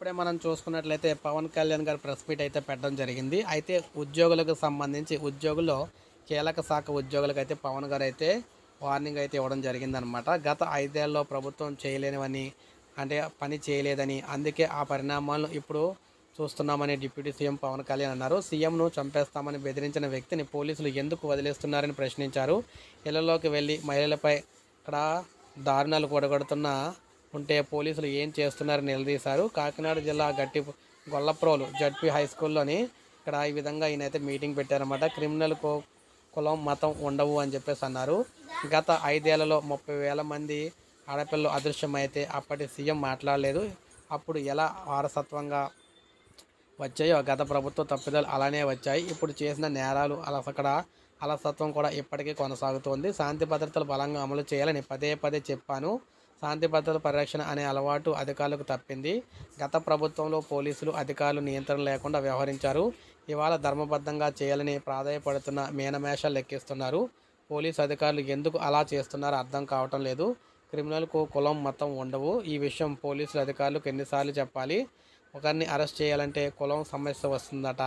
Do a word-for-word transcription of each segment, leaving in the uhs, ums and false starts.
ఇప్పుడే మనం చూసుకున్నట్లయితే పవన్ కళ్యాణ్ గారు ప్రెస్ మీట్ అయితే పెట్టడం జరిగింది. అయితే ఉద్యోగులకు సంబంధించి ఉద్యోగుల్లో కీలక శాఖ ఉద్యోగులకు అయితే పవన్ గారు అయితే వార్నింగ్ అయితే ఇవ్వడం జరిగిందనమాట. గత ఐదేళ్లలో ప్రభుత్వం చేయలేనివని అంటే పని చేయలేదని, అందుకే ఆ పరిణామాలను ఇప్పుడు చూస్తున్నామని డిప్యూటీ సీఎం పవన్ కళ్యాణ్ అన్నారు. సీఎంను చంపేస్తామని బెదిరించిన వ్యక్తిని పోలీసులు ఎందుకు వదిలేస్తున్నారని ప్రశ్నించారు. ఇళ్లలోకి వెళ్ళి మహిళలపై ఇక్కడ దారుణాలు కూడగడుతున్న ఉంటే పోలీసులు ఏం చేస్తున్నారని నిలదీశారు. కాకినాడ జిల్లా గట్టి గొల్లప్రోలు జడ్పీ హై స్కూల్లోని ఇక్కడ ఈ విధంగా ఈయనైతే మీటింగ్ పెట్టారన్నమాట. క్రిమినల్ కో కులం మతం ఉండవు అని చెప్పేసి అన్నారు. గత ఐదేళ్లలో ముప్పై వేల మంది ఆడపిల్లలు అదృశ్యమైతే అప్పటి సీఎం మాట్లాడలేదు. అప్పుడు ఎలా వారసత్వంగా వచ్చాయో గత ప్రభుత్వ తప్పిదాలు అలానే వచ్చాయి. ఇప్పుడు చేసిన నేరాలు అలసక్కడ అలసత్వం కూడా ఇప్పటికీ కొనసాగుతోంది. శాంతి భద్రతలు బలంగా అమలు చేయాలని పదే పదే చెప్పాను. శాంతి భద్రతల పరిరక్షణ అనే అలవాటు అధికారులకు తప్పింది. గత ప్రభుత్వంలో పోలీసులు అధికారులు నియంత్రణ లేకుండా వ్యవహరించారు. ఇవాళ ధర్మబద్ధంగా చేయాలని ప్రాధాయపడుతున్న మీనమేషాలు లెక్కిస్తున్నారు. పోలీసు అధికారులు ఎందుకు అలా చేస్తున్నారో అర్థం కావటం లేదు. క్రిమినల్కు కులం మతం ఉండవు. ఈ విషయం పోలీసులు అధికారులకు ఎన్నిసార్లు చెప్పాలి? ఒకరిని అరెస్ట్ చేయాలంటే కులం సమస్య వస్తుందట.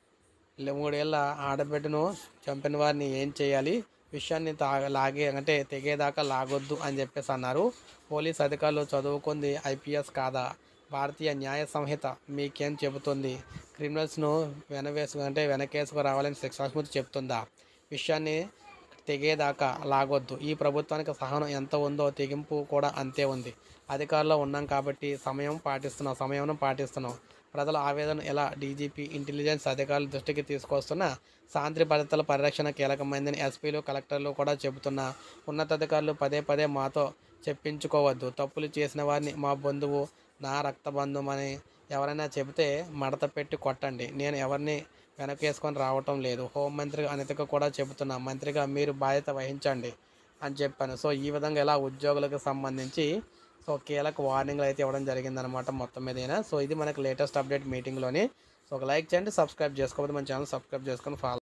మూడేళ్ల ఆడబిడ్డను చంపిన వారిని ఏం చేయాలి? విషయాన్ని తా లాగే అంటే తెగేదాకా లాగొద్దు అని చెప్పేసి అన్నారు. పోలీస్ అధికారులు చదువుకుంది ఐపీఎస్ కాదా? భారతీయ న్యాయ సంహిత మీకేం చెబుతుంది? క్రిమినల్స్ను వెనవేసు అంటే వెనకేసుకు రావాలని శిక్షాస్మృతి చెప్తుందా? విషయాన్ని తెగేదాకా లాగొద్దు. ఈ ప్రభుత్వానికి సహనం ఎంత ఉందో తెగింపు కూడా అంతే ఉంది. అధికారంలో ఉన్నాం కాబట్టి సమయం పాటిస్తున్నాం సమయం పాటిస్తున్నాం ప్రజల ఆవేదన ఎలా డీజీపీ ఇంటెలిజెన్స్ అధికారుల దృష్టికి తీసుకొస్తున్న శాంతి భద్రతల పరిరక్షణ కీలకమైందని ఎస్పీలు కలెక్టర్లు కూడా చెబుతున్న ఉన్నతాధికారులు పదే పదే మాతో చెప్పించుకోవద్దు. తప్పులు చేసిన వారిని మా బంధువు నా రక్త బంధువు అని ఎవరైనా చెబితే మడత పెట్టి కొట్టండి. నేను ఎవరిని వెనకేసుకొని రావటం లేదు. హోంమంత్రి అనితకు కూడా చెబుతున్నా, మంత్రిగా మీరు బాధ్యత వహించండి అని చెప్పాను. సో ఈ విధంగా ఇలా ఉద్యోగులకు సంబంధించి సో కీలక వార్నింగ్లు అయితే ఇవ్వడం జరిగిందనమాట మొత్తం మీదైనా. సో ఇది మనకు లేటెస్ట్ అప్డేట్ మీటింగ్లోని. సో ఒక లైక్ చేయండి, సబ్స్క్రైబ్ చేసుకోకపోతే మన ఛానల్ సబ్స్క్రైబ్ చేసుకొని ఫాలో